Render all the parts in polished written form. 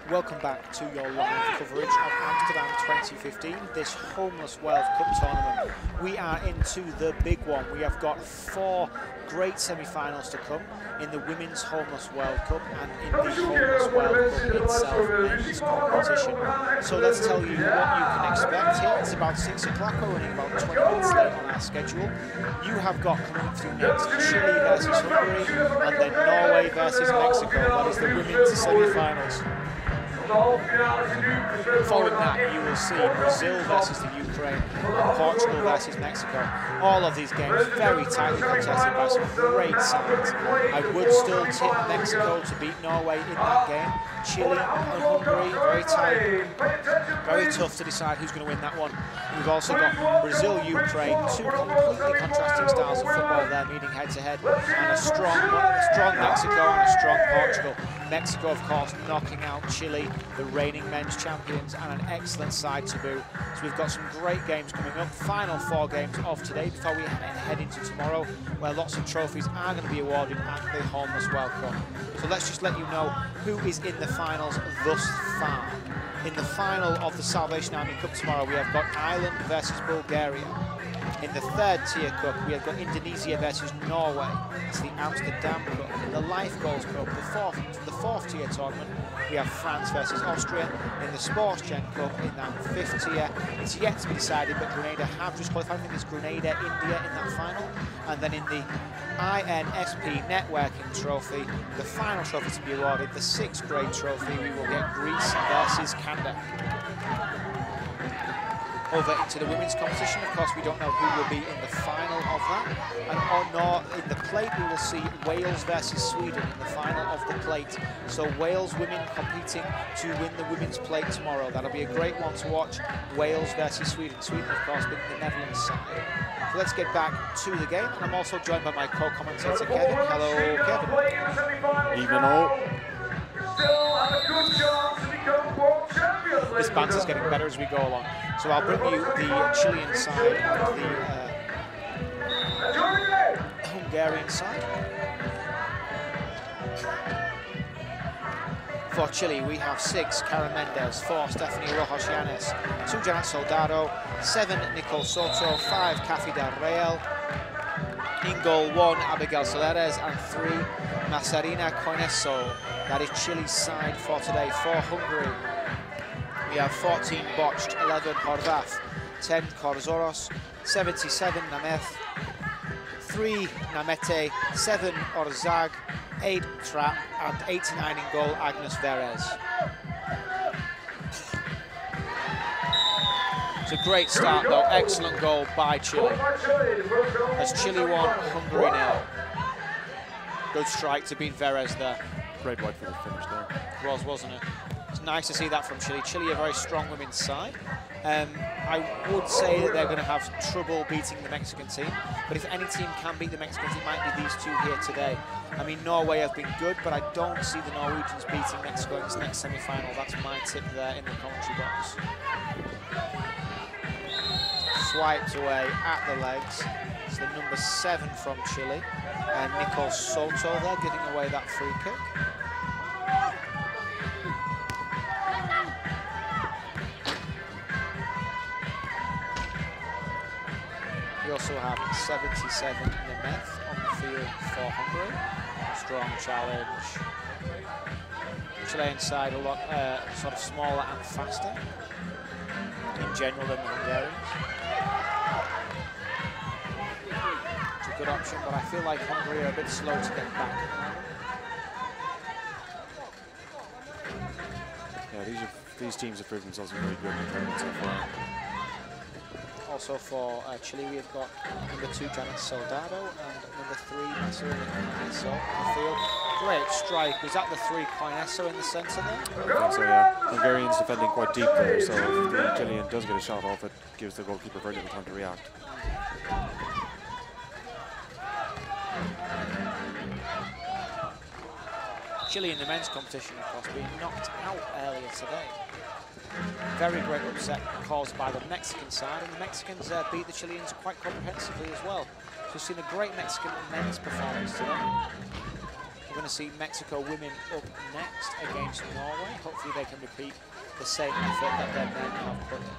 Welcome back to your live coverage of Amsterdam 2015, this Homeless World Cup tournament. We are into the big one. We have got 4 great semi-finals to come in the Women's Homeless World Cup and in the Homeless World Cup itself, men's competition. So let's tell you what you can expect here. It's about 6 o'clock, we're running about 20 minutes late on our schedule. You have got coming through next Chile versus Hungary, and then Norway versus Mexico. That is the women's semi-finals. Following that, you will see Brazil versus the Ukraine and Portugal versus Mexico. All of these games very tightly contested by some great sides. I would still tip Mexico to beat Norway in that game. Chile and Hungary, very tight, very tough to decide who's going to win that one. We've also got Brazil, Ukraine, 2 completely contrasting styles of football there, meeting head to head, and a strong Mexico and a strong Portugal. Mexico, of course, knocking out Chile, the reigning men's champions, and an excellent side to boot. So we've got some great games coming up. Final 4 games of today before we head into tomorrow, where lots of trophies are going to be awarded at the Homeless World Cup. So let's just let you know who is in the finals thus far. In the final of the Salvation Army Cup tomorrow, we have got Ireland versus Bulgaria. In the 3rd tier cup, we have got Indonesia versus Norway. It's the Amsterdam Cup. In the Life Goals Cup, the 4th tier tournament, we have France versus Austria. In the Sports Gen Cup, in that 5th tier, it's yet to be decided, but Grenada have just qualified. I think it's Grenada, India in that final. And then in the INSP Networking Trophy, the final trophy to be awarded, the 6th grade trophy, we will get Greece versus Canada. Over into the women's competition, of course, we don't know who will be in the final of that. And nor in the plate, we will see Wales versus Sweden in the final of the plate. So Wales women competing to win the women's plate tomorrow. That'll be a great one to watch. Wales versus Sweden. Sweden, of course, being the Netherlands side. So let's get back to the game. And I'm also joined by my co-commentator, Kevin. Hello, Kevin. Evening all. This banter's getting better as we go along. So I'll bring you the Chilean side and the Hungarian side. For Chile, we have 6, Karen Mendes, 4, Stephanie Rojas Llanes, 2, Janet Soldado, 7, Nicole Soto, 5, Cafi Del Real, in goal 1, Abigail Soleres, and 3, Marcelina Coineso. That is Chile's side for today. For Hungary, we have 14 Botched, 11 Horvath, 10 Korzoros, 77 Nameth, 3 Namete, 7 Orzag, 8 Trapp, and 89 in goal, Agnes Verez. It's a great start though, excellent goal by Chile. As Chile 1, Hungary 0. Good strike to beat Verez there. Great work for the finish there. Wasn't it? It's nice to see that from Chile. Chile, a very strong women's side. I would say that they're going to have trouble beating the Mexican team, but if any team can beat the Mexican team, it might be these 2 here today. I mean, Norway have been good, but I don't see the Norwegians beating Mexico in this next semi-final. That's my tip there in the commentary box. Swiped away at the legs. It's the number 7 from Chile, and Nicole Soto there giving away that free kick. We also have 77 Nemeth on the field for Hungary. Strong challenge. Chilean side a lot sort of smaller and faster in general than the Hungarians. It's a good option, but I feel like Hungary are a bit slow to get back. Yeah, these teams have proven themselves very good in the tournament so far. Also for Chile, we have got number 2, Janet Soldado, and number 3, Marcelina Coineso on the field. Great strike. Was that the 3 Coineso in the centre there? I think so, yeah. Hungarians defending quite deep there, so if the Chilean does get a shot off, it gives the goalkeeper very little time to react. Chile in the men's competition, of course, being knocked out earlier today. Very great upset caused by the Mexican side, and the Mexicans beat the Chileans quite comprehensively as well. So we've seen a great Mexican men's performance today. We're going to see Mexico women up next against Norway. Hopefully they can repeat the same effort that their men have put in.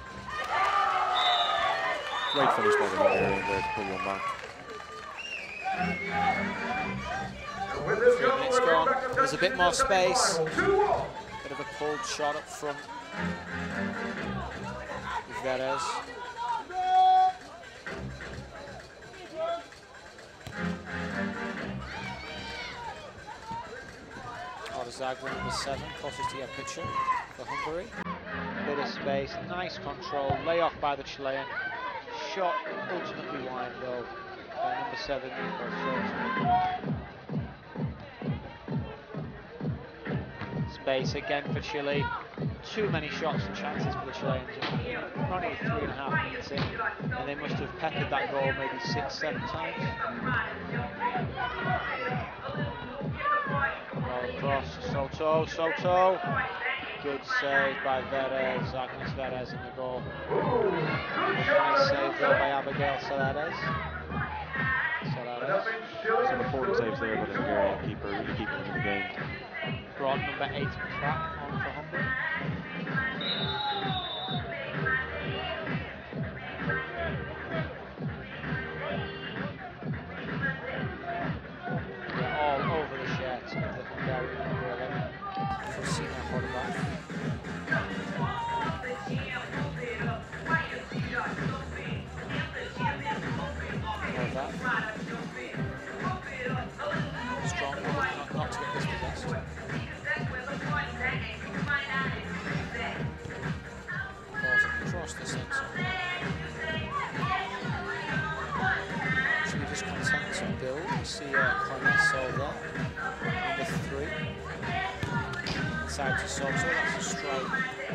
Great finish by the Hungarian there to pull one back. 3 minutes gone. There's a bit more space. Bit of a pulled shot up front. Veres. Zagreb, number 7, closest to your picture for Hungary. Bit of space, nice control, layoff by the Chilean. Shot ultimately wide though by number 7, Nico. Space again for Chile. Too many shots and chances for the Chileans. We're only 3.5 minutes in, and they must have peppered that goal maybe 6-7 times. Cross, Soto. Good save by Veres, Agnes Veres in the goal. Nice save though by Abigail Salares. Some important saves there by the Hungarian keeper, really keeping them in the game. Brought number 8 Pratt on for Hungary. All over the shirt of the Hungarian number 11 for Sina Horvath. Strong, not to get this possessed. Across the centre. Should we just content to build? You see Cornesso there, number 3. Inside to Soto, that's a strike.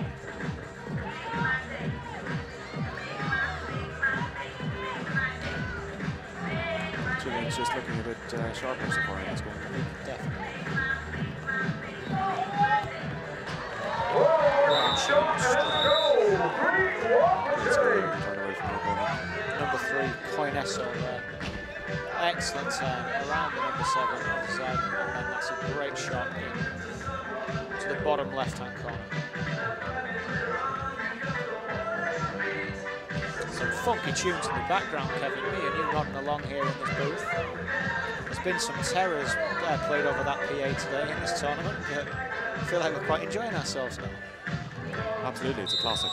Chileans just looking a bit sharper so far in this game. Definitely. Number 3, Coinesso there. Excellent turn around the number 7 on the side, and that's a great shot in to the bottom left-hand corner. Some funky tunes in the background, Kevin. Me and you nodding along here in this booth. There's been some terrors played over that PA today in this tournament, but I feel like we're quite enjoying ourselves now. Absolutely, it's a classic.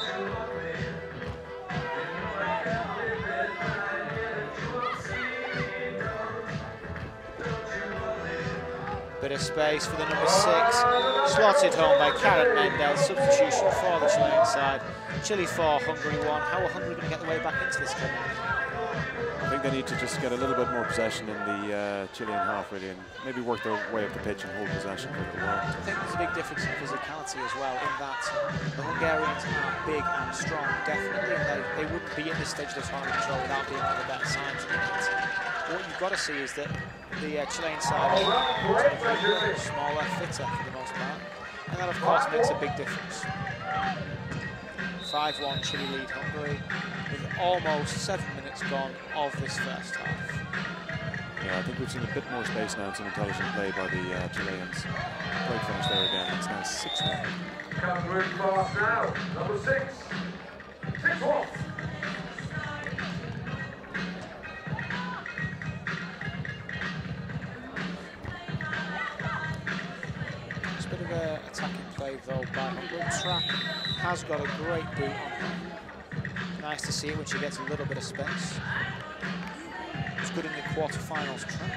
Bit of space for the number 6, slotted home by Karen Mendez, substitution for the Chilean side. Chile 4, Hungary 1. How are Hungary going to get the way back into this game? I think they need to just get a little bit more possession in the Chilean half, really, and maybe work their way up the pitch and hold possession for a little while. I think there's a big difference in physicality as well, in that the Hungarians are big and strong, definitely, and they wouldn't be at this stage of the tournament without being on the better side in it. What you've got to see is that the Chilean side is smaller, fitter for the most part, and that of course makes a big difference. 5-1 Chile lead Hungary with almost 7 minutes gone of this first half. Yeah, I think we've seen a bit more space now and some intelligent play by the Chileans. Great finish there again, it's now 6-1. Coming really fast now, number 6. 6-1. Attacking play though by Hungary. Trapp has got a great boot on her. Nice to see it when she gets a little bit of space. It's good in the quarterfinals, Trapp.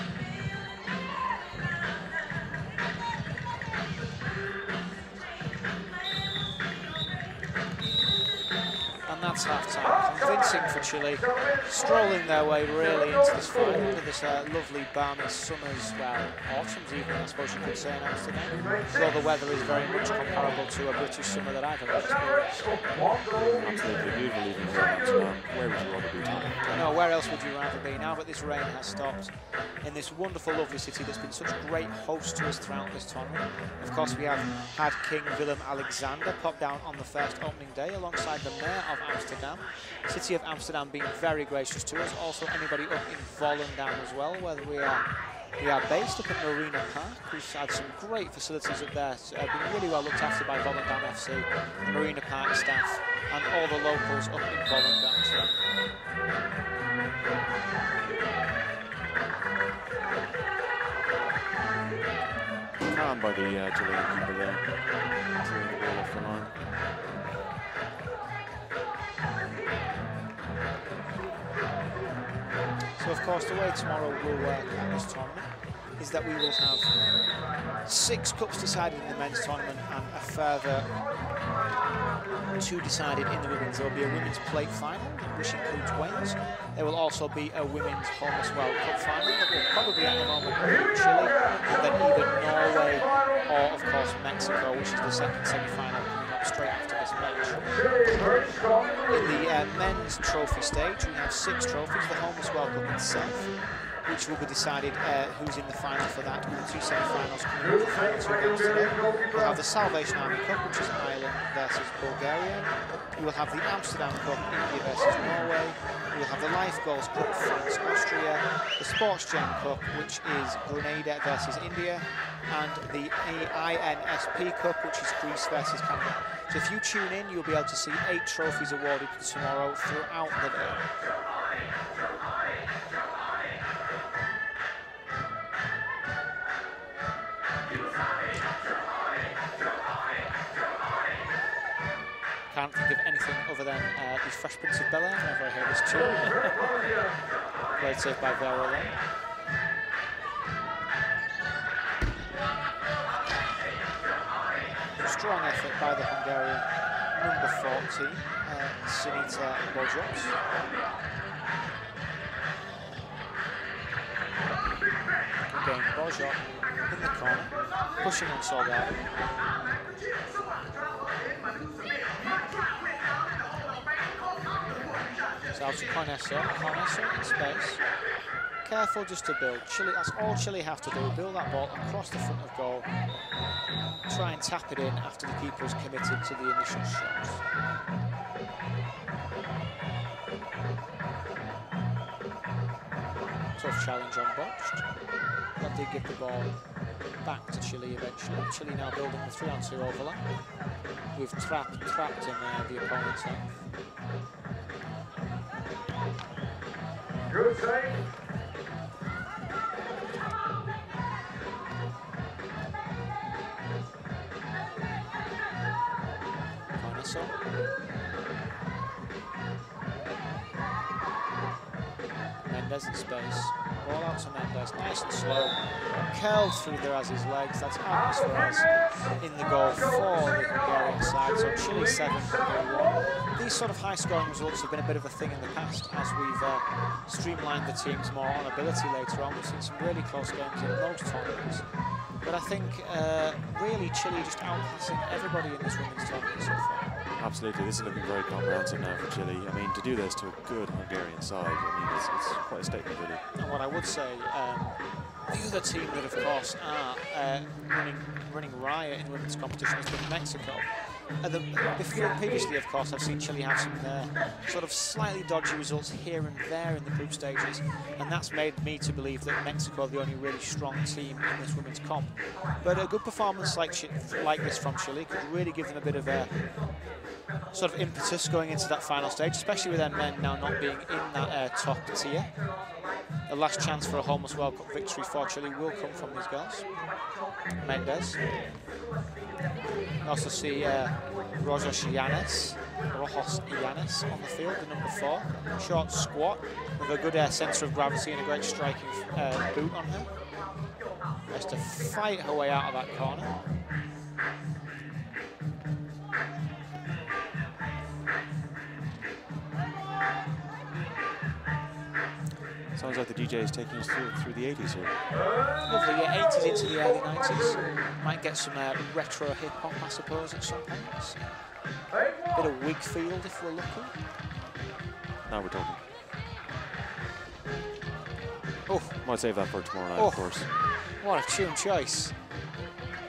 And that's half-time. Convincing for Chile, strolling their way really into this fight under this lovely balmy summer's, well, autumn's evening, I suppose you could say, in Amsterdam. Though the weather is very much comparable to a British summer that I've ever experienced. Absolutely beautiful evening here in Amsterdam. Where would you rather be, Tom? I know, where else would you rather be? Now that this rain has stopped, in this wonderful, lovely city that's been such a great host to us throughout this tournament. Of course, we have had King Willem-Alexander pop down on the first opening day alongside the Mayor of Amsterdam. City of Amsterdam being very gracious to us. Also, anybody up in Volendam as well, whether we are We are based up at Marina Park. We've had some great facilities up there. Been really well looked after by Volendam FC, the Marina Park staff, and all the locals up in Volendam too. Calm by the Chilean keeper there. Clearing the ball off the line. So of course the way tomorrow will work at this tournament is that we will have 6 cups decided in the men's tournament and a further 2 decided in the women's. There will be a women's plate final, which includes Wales. There will also be a women's Homeless World Cup final that will probably at the moment include Chile, and then either Norway or of course Mexico, which is the second semi-final coming up straight after this match. In the men's trophy stage, we have 6 trophies. The Homeless World Cup itself, which will be decided who's in the final for that, with the 2 semi-finals coming up, the final 2 games today. We'll have the Salvation Army Cup, which is Ireland versus Bulgaria. We will have the Amsterdam Cup, India versus Norway. We will have the Life Goals Cup, France, Austria. The Sports Gen Cup, which is Grenada versus India. And the INSP Cup, which is Greece versus Canada. So if you tune in, you'll be able to see 8 trophies awarded tomorrow throughout the day. Can't think of anything other than the Fresh Prince of Bel-Air whenever I hear this tune. Great save by Vera there. Strong effort by the Hungarian number 14, Sinita Bojot. Again, Bojot in the corner, pushing on Solgado. It's out to Cornesso in space. Careful just to build. Chile, that's all Chile have to do, build that ball across the front of goal. Try and tap it in after the keeper is committed to the initial shots. Tough challenge on botched. That did give the ball back to Chile eventually. Chile now building the 3-on-2 overlap. With trapped in the opponent's half. Good save. Cornesso. Mendes in space. Ball out to Mendes, nice and slow. Curled through Derazzi's legs. That's Armas in the goal for the Hungarian side. So Chile 7, Hungary 1. These sort of high-scoring results have been a bit of a thing in the past as we've streamlined the teams more on ability later on. We've seen some really close games in most tournaments. But I think really Chile just outpassing everybody in this women's tournament so far. Absolutely, this is looking very comprehensive now for Chile. I mean, to do this to a good Hungarian side, I mean, it's quite a statement, really. And what I would say, the other team that, of course, are running riot in women's competition has been Mexico. Previously, of course, I've seen Chile have some sort of slightly dodgy results here and there in the group stages, and that's made me to believe that Mexico are the only really strong team in this women's comp. But a good performance like this from Chile could really give them a bit of a sort of impetus going into that final stage, especially with their men now not being in that top tier. The last chance for a Homeless World Cup victory for Chile will come from these girls. Mendes. We also see Rojos Llanes on the field, the number 4. Short squat with a good centre of gravity and a great striking boot on her. Has to fight her way out of that corner. Sounds like the DJ is taking us through the 80s here. Lovely, yeah, 80s into the early 90s. Might get some retro hip-hop, I suppose, at some points. Bit of Wigfield, if we're lucky. Now we're talking. Oh. Might save that for tomorrow night, of course. What a tune choice.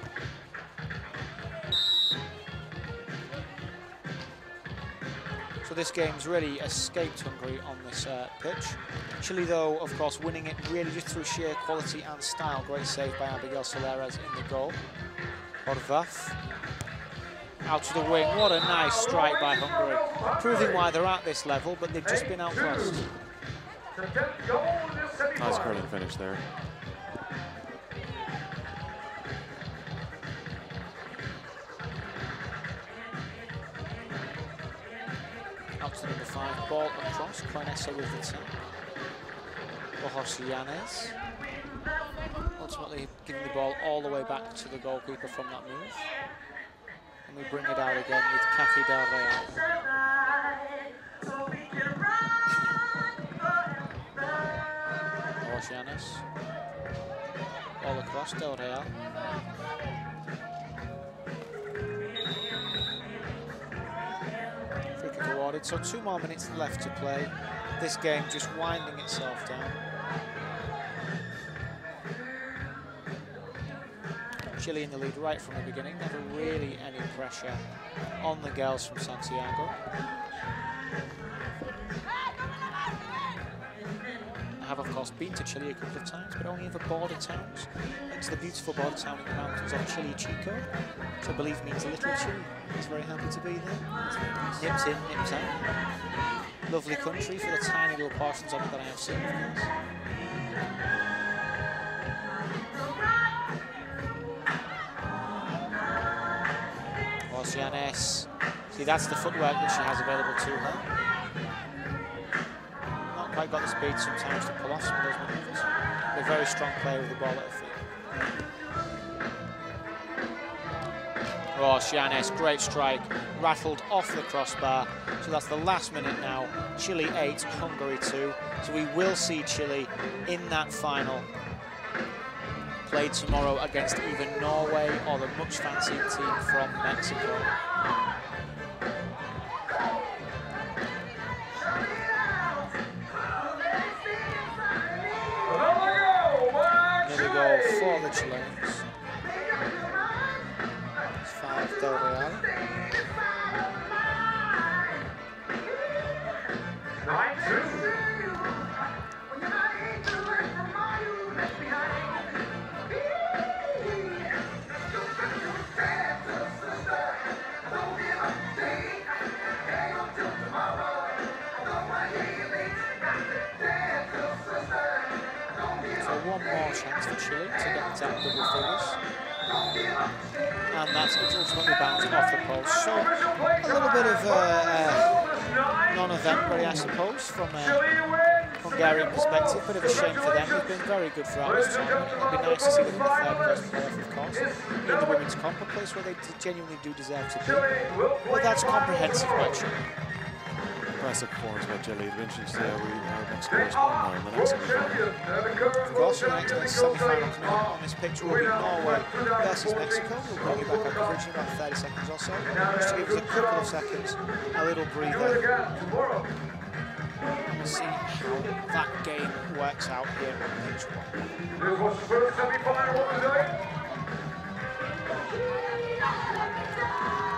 So So this game's really escaped Hungary on this pitch. Chile, though, of course, winning it really just through sheer quality and style. Great save by Abigail Soleras in the goal. Horvath out to the wing. What a nice strike by Hungary, proving why they're at this level, but they've just been outclassed. Nice curling finish there. Up to number 5, ball across, Coinessa with the tap. Yanes. Ultimately giving the ball all the way back to the goalkeeper from that move. And we bring it out again with Cathy Del Real. Yanes. All across, Del Real. Free kick awarded, so 2 more minutes left to play. This game just winding itself down. Chile in the lead right from the beginning, never really any pressure on the girls from Santiago. I have, of course, been to Chile a couple of times, but only in the border towns. It's the beautiful border town in the mountains of Chile Chico, which I believe means Little Chile. I was very happy to be there. Nips in, nips out. Lovely country for the tiny little portions of it that I have seen, of course. Yanes. See, that's the footwork that she has available to her. Not quite got the speed sometimes to pull off some of those maneuvers. But a very strong player with the ball at her feet. Yanes, great strike, rattled off the crossbar. So that's the last minute now. Chile 8, Hungary 2. So we will see Chile in that final. Played tomorrow against either Norway or the much fancied team from Mexico. Another goal for the Chileans. It's 5 Del Real. 9-2. One more chance for Chile to get that double figures. And that's ultimately bounced off the post. So a little bit of non-event, really, I suppose, from a Hungarian perspective. Bit of a shame for them. They've been very good throughout this tournament. It'd be nice to see them in the third place playoff, of course, in the women's comp, a place where they genuinely do deserve to be. But that's comprehensive by Chile. Impressive performance by Chile. It'll be interesting to see how Mexico respond now in the next semi-final. Of course, the next semi-final coming up on this pitch will be Norway versus Mexico. We'll bring you back on coverage in about 30 seconds or so, just to give us a couple of seconds, a little breather. And we'll see how that game works out here on pitch 1. This was the first semi-final of the day.